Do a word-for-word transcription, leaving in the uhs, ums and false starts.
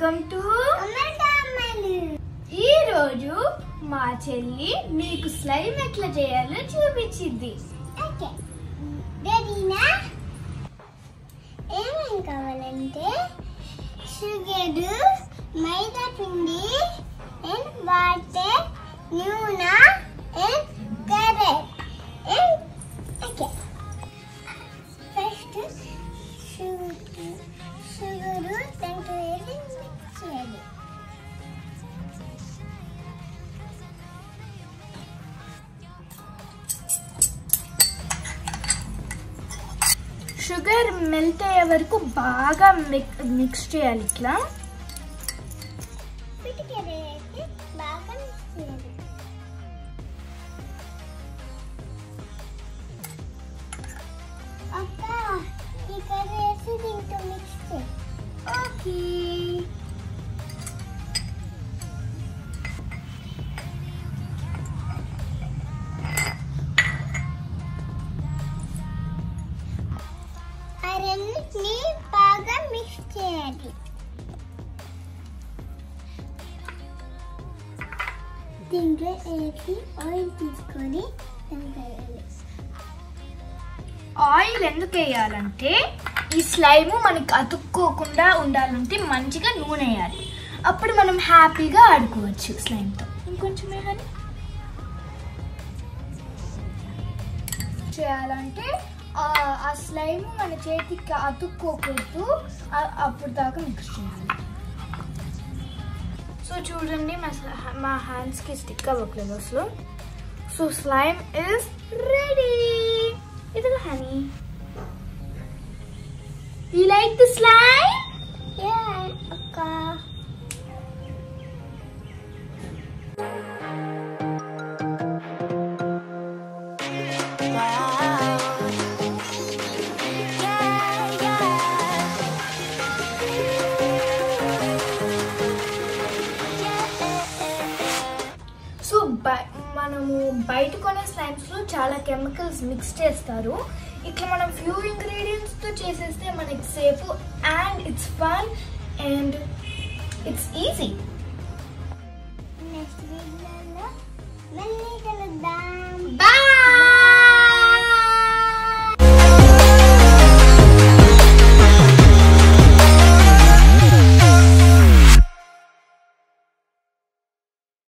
Welcome to americaammayilu. ఈ రోజు మా చెల్లి మీకు స్లైమ్ ఎట్లా చేయాలో చూపించింది. ఓకే రెడీనా? ఏమేం కావాలంటే షుగర్, మైదా పిండి అండ్ వాటర్, నూనె and carrot and okay first sugar sugar దాంట్లో వేసి మిక్స్ చేయాలి. షుగర్ మెల్ట్ అయ్యే వరకు బాగా మిక్స్ చేయాలి. ఇట్లా బాగా మిక్స్ చేయాలి. అక్క ఇక్కడ వేసి దీంట్లో మిక్స్ చేయి. ఓకే రెండింటిని బాగా మిక్స్ చేయాలి. దీంట్లో వేసి ఆయిల్ తీసుకొని వేయాలి. ఆయిల్ ఎందుకు వేయాలంటే ఈ స్లైమ్ మనకి అతుక్కోకుండా ఉండాలంటే మంచిగా నూనె వేయాలి. అప్పుడు మనం హ్యాపీగా ఆడుకోవచ్చు స్లైమ్తో. ఇంకొంచెం వేయాలి. చేయాలంటే ఆ స్లైమ్ మన చేతికి అతుక్కోకూడదు, అప్పుడు దాకా మిక్స్ చేయాలి. సో చూడండి మా మా హ్యాండ్స్కి స్టిక్ అవ్వట్లేదు అసలు. So slime is ready. ఇదిగో honey, you like the slime? Yeah అక్క. సో మనము బయట కొనే స్లైమ్స్లో చాలా కెమికల్స్ మిక్స్ చేస్తారు. ఇట్లా మనం ఫ్యూ ఇంగ్రీడియంట్స్తో చేసేస్తే మనకి safe and it's fun and it's easy. Next వీడియోలో మళ్ళీ కలుద్దాం. బాయ్.